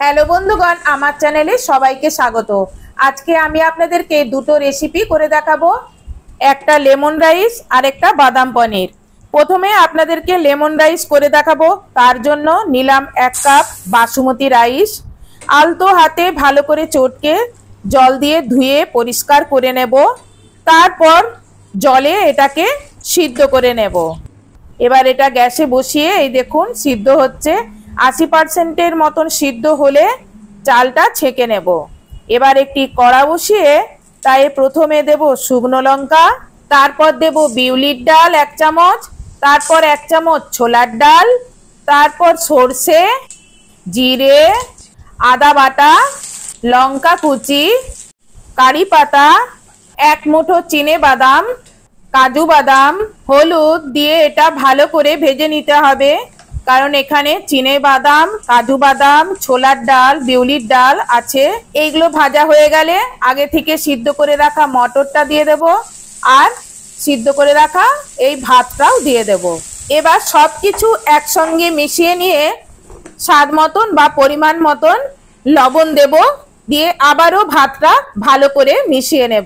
Hello বন্ধুগণ, আমার চ্যানেলে সবাইকে স্বাগত। আজকে আমি আপনাদেরকে দুটো রেসিপি করে দেখাবো, একটা লেমন রাইস আর একটা বাদাম পনির। প্রথমে আপনাদেরকে লেমন রাইস করে দেখাবো। তার জন্য নিলাম 1 কাপ বাসমতি রাইস। আলতো হাতে ভালো করে চটকে জল দিয়ে ধুয়ে পরিষ্কার করে নেব। তারপর জলে এটাকে সিদ্ধ করে নেব। এবার এটা গ্যাসে বসিয়ে এই দেখুন সিদ্ধ হচ্ছে। 80% মতন সিদ্ধ হলে চালটা ছেঁকে নেব। এবার একটি কড়া বসিয়ে তাই প্রথমে দেব শুকনো লঙ্কা, তারপর দেব বিউলির ডাল 1 চামচ, তারপর 1 চামচ ছোলার ডাল, তারপর সর্ষে, জিরে, আদা বাটা, লঙ্কা কুচি, কারি পাতা, 1 মুঠো চিনে বাদাম, কাজু বাদাম, হলুদ দিয়ে এটা ভালো করে ভেজে নিতে হবে। কারণ এখানে চিনে বাদাম, কাজু বাদাম, ছোলার ডাল, বিউলির ডাল আছে। এইগুলো ভাজা হয়ে গেলে আগে থেকে সিদ্ধ করে রাখা মটরটা দিয়ে দেব আর সিদ্ধ করে রাখা এই ভাতটাও দিয়ে দেব। এবার সব কিছু একসঙ্গে মিশিয়ে নিয়ে স্বাদ মতন বা পরিমাণ মতন লবণ দেব, দিয়ে আবারও ভাতটা ভালো করে মিশিয়ে নেব।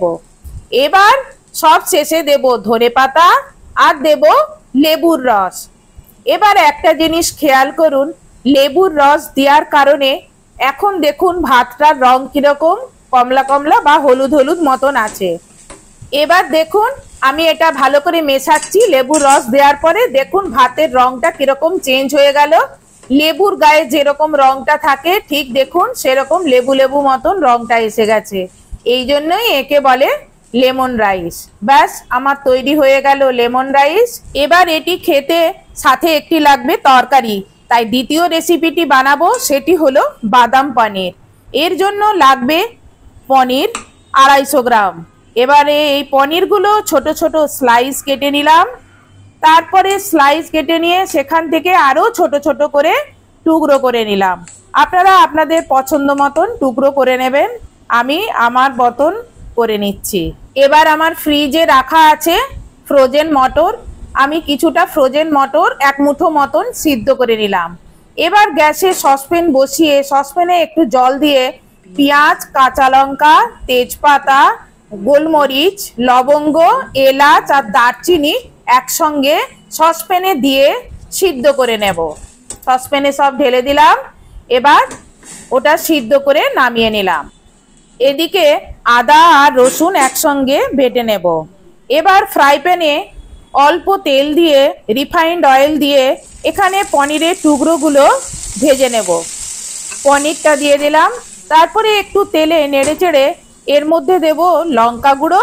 এবার সব শেষে দেব ধনেপাতা আর দেব লেবুর রস। এবার একটা জিনিস খেয়াল করুন, লেবুর রস দেওয়ার কারণে এখন দেখুন ভাতটার রং কিরকম কমলা কমলা বা হলুদ হলুদ মতন আছে। এবার দেখুন আমি এটা ভালো করে মেশাচ্ছি। লেবুর রস দেওয়ার পরে দেখুন ভাতের রংটা কিরকম চেঞ্জ হয়ে গেল। লেবুর গায়ে যেরকম রংটা থাকে ঠিক দেখুন সেরকম লেবু লেবু মতন রংটা এসে গেছে। এই জন্যই একে বলে লেমন রাইস। ব্যাস আমার তৈরি হয়ে গেল লেমন রাইস। এবার এটি খেতে সাথে একটি লাগবে তরকারি, তাই দ্বিতীয় রেসিপিটি বানাবো, সেটি হলো বাদাম পনির। এর জন্য লাগবে পনির 250 গ্রাম। এবারে এই পনিরগুলো ছোট ছোট স্লাইস কেটে নিলাম। তারপরে স্লাইস কেটে নিয়ে সেখান থেকে আরও ছোট ছোট করে টুকরো করে নিলাম। আপনারা আপনাদের পছন্দ মতন টুকরো করে নেবেন, আমি আমার মতন করে নিচ্ছি। এবার আমার ফ্রিজে রাখা আছে ফ্রোজেন মটর। আমি কিছুটা ফ্রোজেন মটর 1 মুঠো মতন সিদ্ধ করে নিলাম। এবার গ্যাসে সসপ্যান বসিয়ে সসপ্যানে একটু জল দিয়ে পেঁয়াজ, কাঁচা লঙ্কা, তেজপাতা, গোলমরিচ, লবঙ্গ, এলাচ আর দারচিনি একসঙ্গে সসপ্যানে দিয়ে সিদ্ধ করে নেব। সসপ্যানে সব ঢেলে দিলাম। এবার ওটা সিদ্ধ করে নামিয়ে নিলাম। এদিকে আদা আর রসুন একসঙ্গে বেটে নেব। এবার ফ্রাই প্যানে অল্প তেল দিয়ে রিফাইন্ড অয়েল দিয়ে এখানে পনিরের টুকরোগুলো ভেজে নেব। পনিরটা দিয়ে দিলাম। তারপরে একটু তেলে নেড়েচেড়ে এর মধ্যে দেব লঙ্কা গুঁড়ো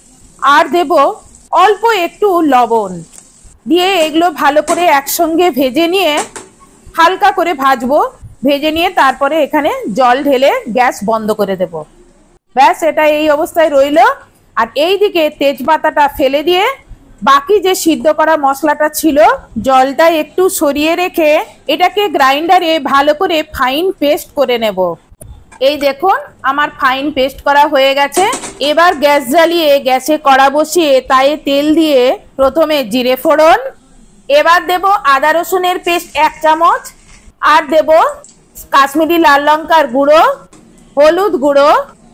আর দেব অল্প একটু লবণ দিয়ে এগুলো ভালো করে একসঙ্গে ভেজে নিয়ে হালকা করে ভাজবো। ভেজে নিয়ে তারপরে এখানে জল ঢেলে গ্যাস বন্ধ করে দেব। ব্যাস এটা এই অবস্থায় রইল। আর এই দিকে তেজপাতাটা ফেলে দিয়ে বাকি যে সিদ্ধ করা মশলাটা ছিল জলটা একটু সরিয়ে রেখে এটাকে গ্রাইন্ডারে ভালো করে ফাইন পেস্ট করে নেব। এই দেখুন আমার ফাইন পেস্ট করা হয়ে গেছে। এবার গ্যাস জ্বালিয়ে গ্যাসে কড়া বসিয়ে তায়ে তেল দিয়ে প্রথমে জিরে ফোড়ন, এবার দেব আদা রসুনের পেস্ট 1 চামচ আর দেব কাশ্মীরি লাল লঙ্কার গুঁড়ো, হলুদ গুঁড়ো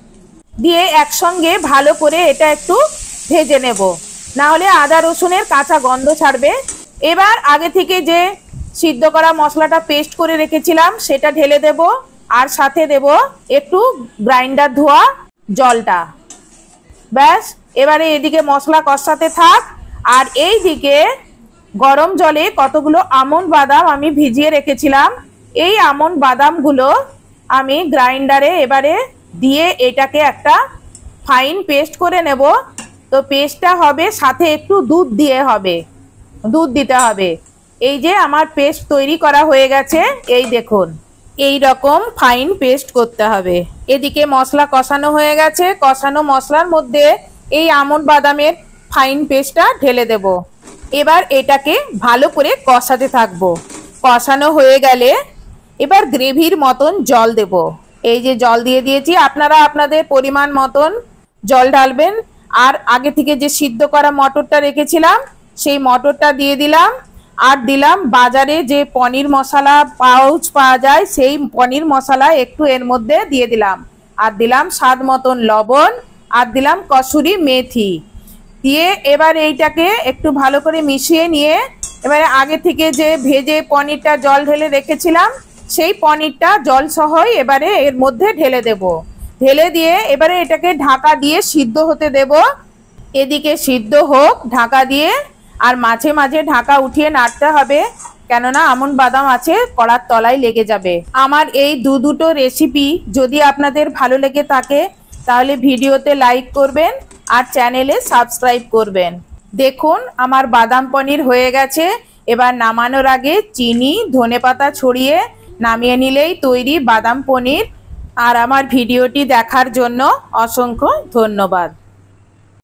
দিয়ে একসঙ্গে ভালো করে এটা একটু ভেজে নেব, না হলে আদা রসুনের কাঁচা গন্ধ ছাড়বে। এবার আগে থেকে যে সিদ্ধ করা মশলাটা পেস্ট করে রেখেছিলাম সেটা ঢেলে দেব আর সাথে দেব একটু গ্রাইন্ডার ধোয়া জলটা। ব্যাস এবারে এদিকে মশলা কষাতে থাক আর এই দিকে গরম জলে কতগুলো আমন্ড বাদাম আমি ভিজিয়ে রেখেছিলাম, এই আমন্ড বাদামগুলো আমি গ্রাইন্ডারে এবারে দিয়ে এটাকে একটা ফাইন পেস্ট করে নেব। তো পেস্টটা হবে সাথে একটু দুধ দিয়ে হবে, দুধ দিতে হবে। এই যে আমার পেস্ট তৈরি করা হয়ে গেছে, এই দেখুন এই রকম ফাইন পেস্ট করতে হবে। এদিকে মশলা কষানো হয়ে গেছে। কষানো মশলার মধ্যে এই আমন্ড বাদামের ফাইন পেস্টটা ঢেলে দেব। এবার এটাকে ভালো করে কষাতে থাকবো। কষানো হয়ে গেলে এবার গ্রেভির মতন জল দেব। এই যে জল দিয়ে দিয়েছি, আপনারা আপনাদের পরিমাণ মতন জল ঢালবেন। আর আগে থেকে যে সিদ্ধ করা মটরটা রেখেছিলাম সেই মটরটা দিয়ে দিলাম আর দিলাম বাজারে যে পনির মশলা পাউচ পাওয়া যায়, সেই পনির মশলা একটু এর মধ্যে দিয়ে দিলাম। আর দিলাম স্বাদ মতন লবণ, আর দিলাম কসুরি মেথি দিয়ে এবার এইটাকে একটু ভালো করে মিশিয়ে নিয়ে এবারে আগে থেকে যে ভেজে পনিরটা জল ঢেলে রেখেছিলাম, সেই পনিরটা জল সহই এবারে এর মধ্যে ঢেলে দেব। ঢেলে দিয়ে এবারে এটাকে ঢাকা দিয়ে সিদ্ধ হতে দেব। এদিকে সিদ্ধ হোক ঢাকা দিয়ে, আর মাঝে মাঝে ঢাকা উঠিয়ে নাড়তে হবে, কেননা আমন্ড বাদাম আছে, কড়ার তলায় লেগে যাবে। আমার এই দুটো রেসিপি যদি আপনাদের ভালো লেগে থাকে তাহলে ভিডিওতে লাইক করবেন আর চ্যানেলে সাবস্ক্রাইব করবেন। দেখুন আমার বাদাম পনির হয়ে গেছে। এবার নামানোর আগে চিনি ধনেপাতা ছড়িয়ে নামিয়ে নিলেই তৈরি বাদাম পনির। আর আমার ভিডিওটি দেখার জন্য অসংখ্য ধন্যবাদ।